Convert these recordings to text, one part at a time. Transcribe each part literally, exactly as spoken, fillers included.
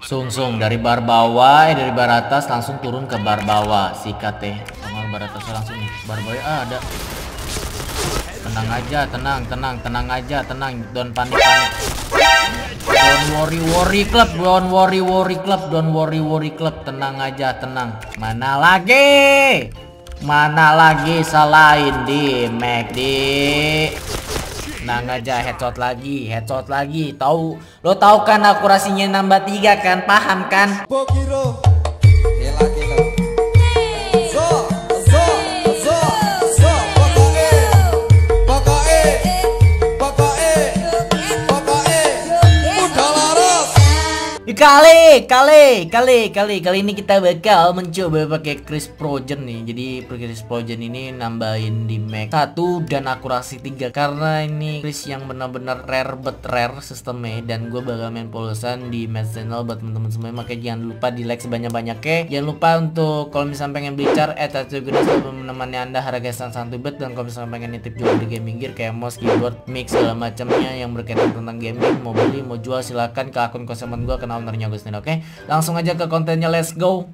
Sung-sung dari bar bawah, eh dari bar atas langsung turun ke bar bawah. Sikat teh. Sama bar atasnya langsung nih. Bar bawah ah, ada. Tenang aja, tenang, tenang, tenang aja, tenang. Don't panik, panik. Don't worry, worry club. Don't worry, worry club. Don't worry, worry club. Tenang aja, tenang. Mana lagi? Mana lagi selain di McD? Tenang aja, headshot lagi, headshot lagi. Tahu, lo tahu kan akurasinya nambah tiga kan? Paham kan? Bokiro, gila gila. Zo, zo, zo, zo. Pokoke, pokoke, pokoke, pokoke. Udah laras. Kali, kali, kali, kali, kali ini kita bakal mencoba pakai Chris Projen nih. Jadi Chris Projen ini nambahin di Mac satu dan akurasi tiga karena ini Chris yang benar-benar rare bet rare sistemnya, dan gue bakal main polosan di match channel buat teman-teman semua. Makanya jangan lupa di like sebanyak-banyaknya. Jangan lupa untuk kalau misalnya pengen beli char eh tadi guna selalu menemani anda harga santuy bet, dan kalau misalnya pengen nitip jual di gaming gear kayak mouse, keyboard, mix segala macamnya yang berkaitan tentang gaming, mau beli mau jual silakan ke akun konsumen gue, kenal ownernya Agustin. Oke, langsung aja ke kontennya, let's go.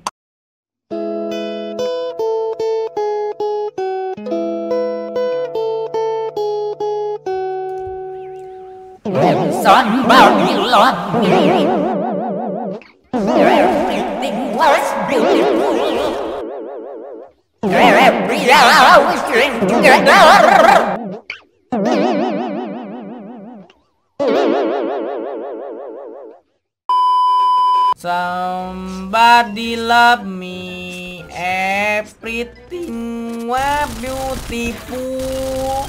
Somebody love me, everything was beautiful,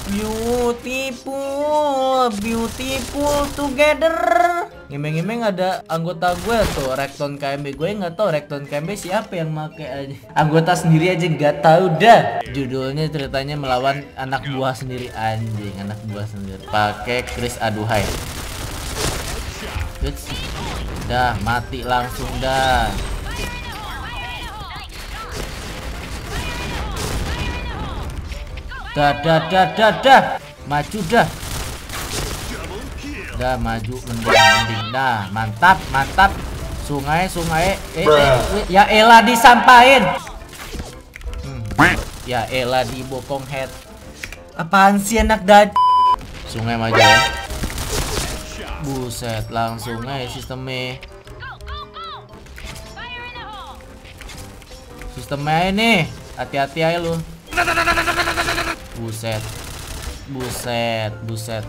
beautiful, beautiful together. Ngemeng-ngemeng ada anggota gue tuh, Rekton K M B. Gue nggak tahu Rekton K M B siapa yang make aja. Anggota sendiri aja nggak tahu dah. Judulnya ceritanya melawan anak buah sendiri, anjing, anak buah sendiri. Pakai Chris aduhai. Dah mati langsung dah. Dah dah dah dah dah. Maju dah. Dah maju mending mending dah. Mantap mantap. Sungai sungai. Eh, eh ya elah disampain. Hmm. Ya elah dibokong head. Apaan sih anak dad? Sungai maju ya. Buset, langsung aja sistemnya. Sistemnya ini, hati-hati aja lu. Buset, buset, buset.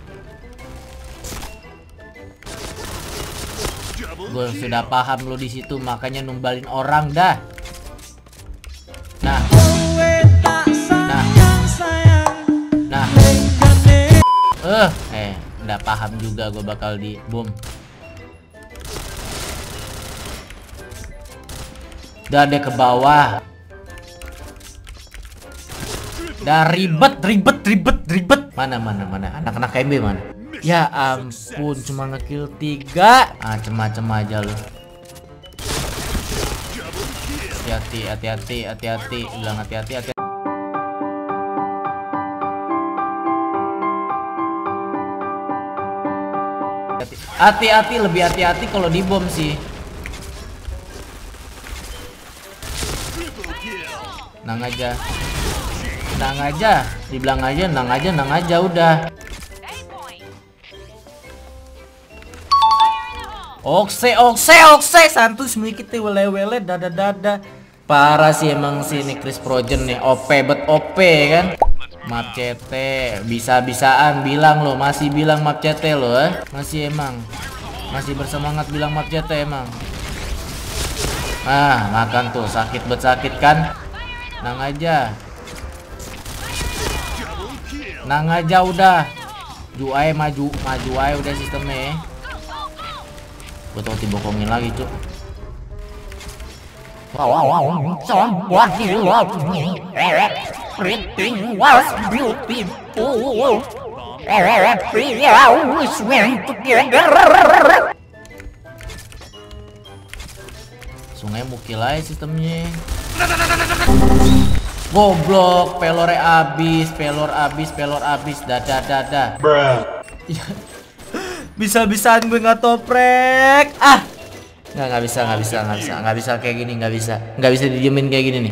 Gue sudah paham lu di situ, makanya numbalin orang dah. Nah, nah, nah. Eh, eh. Udah paham juga gue bakal di boom. Udah deh ke bawah. Udah ribet ribet ribet ribet. Mana mana mana anak-anak K M B mana? Ya ampun, cuma ngekill tiga. Ah, macem-macem aja lu. Hati-hati hati-hati hati-hati, bilang hati-hati hati. Hati-hati, lebih hati-hati kalau di bom sih. Nang aja, nang aja, dibilang aja, nang aja, nang aja udah. Okse, okse, okse, santuy sedikit wele-wele, dada-dada. Parah sih emang sih ini Chris Projen nih, O P bet O P kan. Macete, bisa-bisaan bilang lo, masih bilang macete lo eh. Masih emang masih bersemangat bilang macete emang. Ah, makan tuh, sakit bet sakit kan. Nang aja. Nang aja udah. Ju ae maju, maju ae udah sistemnya. Gue tau dibokongin lagi, cuk. Wow, wow, wow. Somebody love me. Everything was beautiful. Everything always went together. Sungai mukil aja sistemnya. Goblok, pelore abis, pelor abis, pelor abis, dada dada. Bisa-bisaan gue nggak toprek. Ah, Nggak, nggak bisa, nggak bisa, nggak bisa, nggak bisa kayak gini, nggak bisa, nggak bisa didiemin kayak gini nih.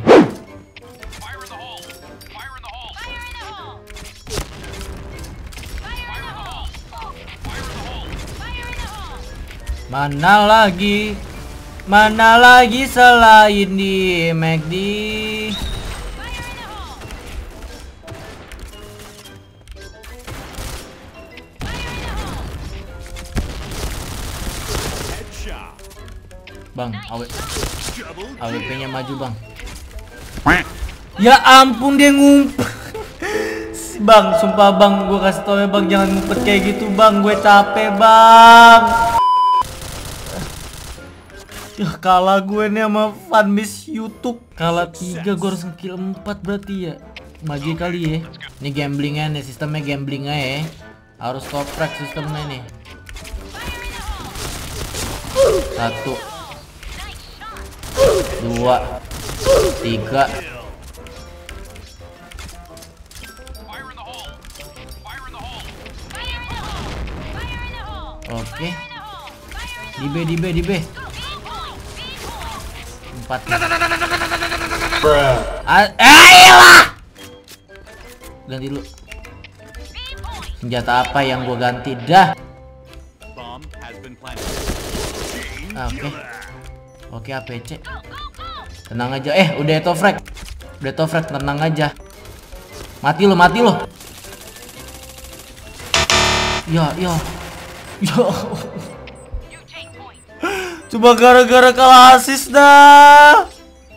Mana lagi, mana lagi selain di M A C D? Bang, A W P-nya maju bang. Ya ampun dia ngumpet. Bang, sumpah bang, gue kasih tau ya bang, jangan ngumpet kayak gitu bang, gue capek bang. Ya kalah gue nih sama fanbase YouTube. Kalah tiga, gue harus ngekill empat berarti ya. Maju kali ya. Ini gamblingnya nih, sistemnya gamblingnya ya. Harus top track sistemnya nih. Satu, dua, tiga. Oke. Di B, di B, di B. Empat. Ayolah. Ganti dulu. Senjata apa yang gua ganti dah? Ah, oke. Oke, A P C. Tenang aja. Eh, udah auto frag. Udah auto frag, tenang aja. Mati lo, mati lo. Ya, ya. Ya. Coba gara-gara kalah asis dah.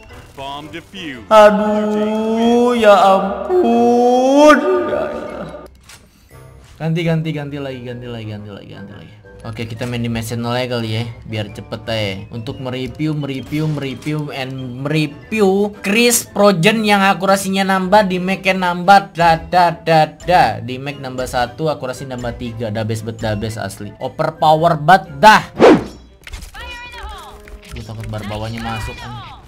Aduh, ya ampun. Ya, ya. Ganti, ganti, ganti lagi, ganti lagi, ganti lagi, ganti lagi. Oke, kita main di mesin nol kali ya, biar cepet aja. Untuk mereview, mereview, mereview, and mereview Chris Projen yang akurasinya nambah, di Mac nambah, da da da da. Di Mac nambah satu, akurasi nambah tiga, da best bet da best asli. Overpower bat dah. Gue takut bar bawahnya masuk.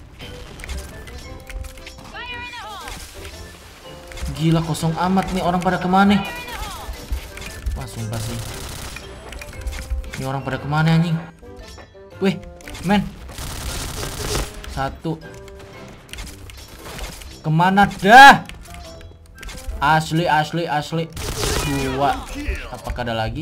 Gila, kosong amat nih, orang pada kemana? Wah, sumpah sih. Ini orang pada kemana anjing? Wih, men. Satu. Kemana dah? Asli, asli, asli. Dua. Apakah ada lagi?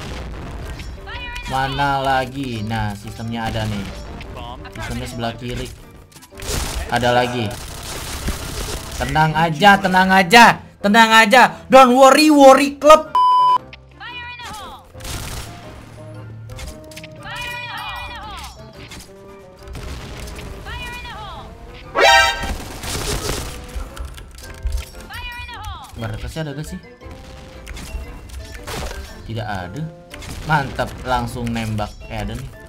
Mana lagi? Nah, sistemnya ada nih. Sistemnya sebelah kiri. Ada lagi. Tenang aja, tenang aja. Tenang aja. Don't worry, worry club. Baratasnya ada gak sih? Tidak ada. Mantap, langsung nembak. Eh, ada nih.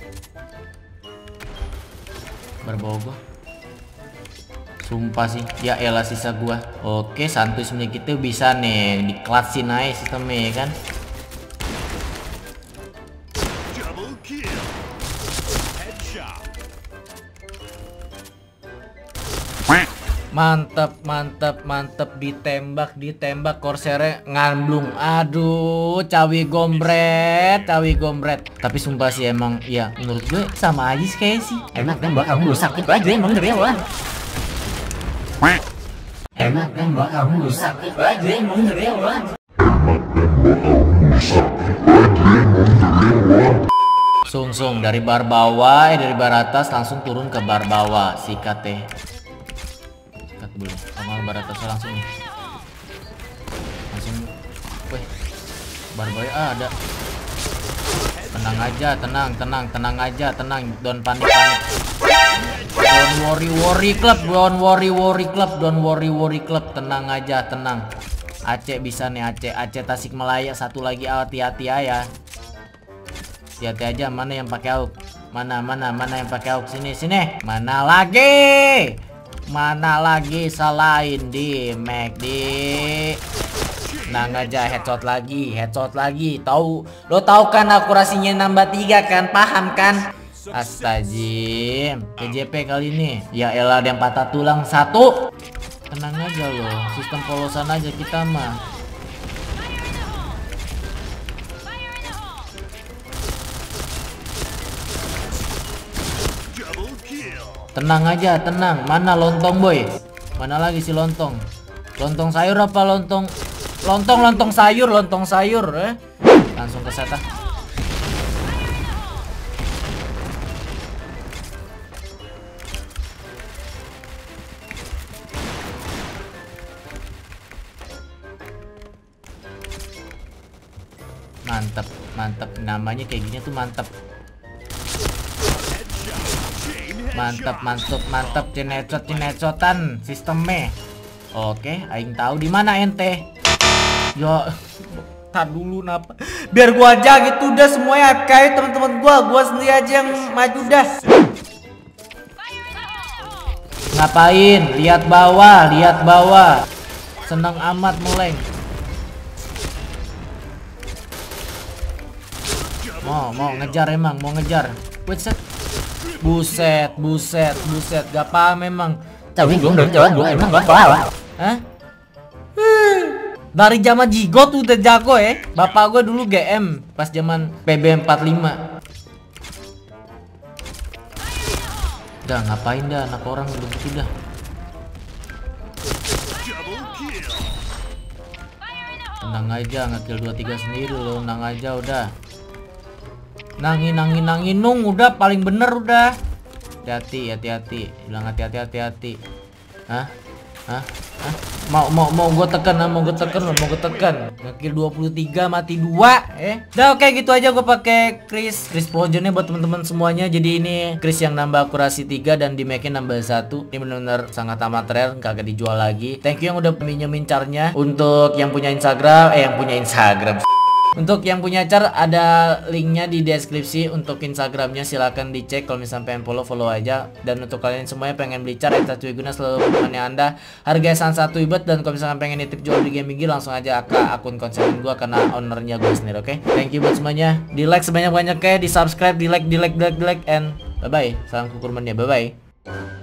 Berbawa gua. Sumpah sih. Ya elah sisa gua. Oke, santuy sebenarnya kita bisa nih diklasin aja sistemnya kan. Mantap, mantap, mantap. Ditembak, ditembak. Corsairnya ngamblung. Aduh, cawi gombret, cawi gombret. Tapi sumpah sih emang, ya menurut gue sama aja sih kayak sih. Enak nembak kamu sakit aja emang dari awal. Enak nembak kamu sakit aja emang dari awal. Sung sung dari bar bawah, eh dari bar atas langsung turun ke bar bawah. Sikat teh. Belum, sama bar atasnya langsung nih. Langsung. Weh. Bar bawah ah, ada. Tenang aja, tenang, tenang, tenang aja, tenang. Don't panik, panik. Don't worry, worry club. Don't worry, worry club. Don't worry, worry club. Tenang aja, tenang. Aceh bisa nih, Aceh. Aceh Tasikmalaya satu lagi, hati-hati ya. Hati-hati aja, mana yang pakai AUK? Mana, mana, mana yang pakai AUK? Sini, sini. Mana lagi? Mana lagi selain di M A C D? Nang aja, headshot lagi, headshot lagi. Tahu, lo tahu kan akurasinya nambah tiga kan? Paham kan? Astagfirullah. K J P kali ini. Ya elah, ada yang patah tulang satu. Tenang aja lo, sistem polosan aja kita mah. Tenang aja, tenang. Mana lontong boy? Mana lagi si lontong? Lontong sayur apa lontong? Lontong, lontong sayur, lontong sayur. Eh? Langsung ke seta. Mantap, mantap. Namanya kayak gini tuh mantap. Mantap, mantap, mantap. Cinecot, cinecotan sistemnya. Oke, aing tahu di mana ente. Yo, tar dulu napa. Biar gua aja gitu udah semuanya A F K teman-teman gua. Gua sendiri aja yang maju dah. Ngapain? Lihat bawah, lihat bawah. Seneng amat mulai. Mau, mau ngejar emang, mau ngejar. Buset, buset, buset, buset. Gak paham memang. Tapi gue udah jalan gue emang gak apa. Hah? Dari zaman Jigot udah jago ya. Bapak gue dulu G M pas zaman P B empat puluh lima. Udah ngapain dah anak orang begitu dah. Tenang aja, ngekill dua tiga sendiri lo, tenang aja udah. Nangin nangin nangin nung udah paling bener udah. Hati-hati, hati-hati. Bilang hati-hati, hati-hati. Hah? Hah? Hah? Mau mau mau gue tekan, mau gue tekan, mau gue tekan. Ngekill dua puluh tiga mati dua, eh. Udah oke gitu aja gue pakai Chris. Chris Progennya buat teman-teman semuanya. Jadi ini Chris yang nambah akurasi tiga dan di make-nya nambah satu. Ini benar-benar sangat amat rare, kagak dijual lagi. Thank you yang udah minjemin carnya. Untuk yang punya Instagram, eh yang punya Instagram. Untuk yang punya car ada linknya di deskripsi. Untuk Instagramnya silahkan dicek. Kalau misalnya pengen follow follow aja. Dan untuk kalian semuanya pengen beli car Eta Cuiguna selalu temannya anda. Harga sang satu ibet. Dan kalau misalnya pengen nitip jual di gaming langsung aja ke akun konsumen gua karena ownernya gue sendiri. Oke, okay? Thank you buat semuanya. Di like sebanyak banyaknya, di subscribe, di like, di like, di like, di like, and bye bye. Salam kukurmannya, bye bye.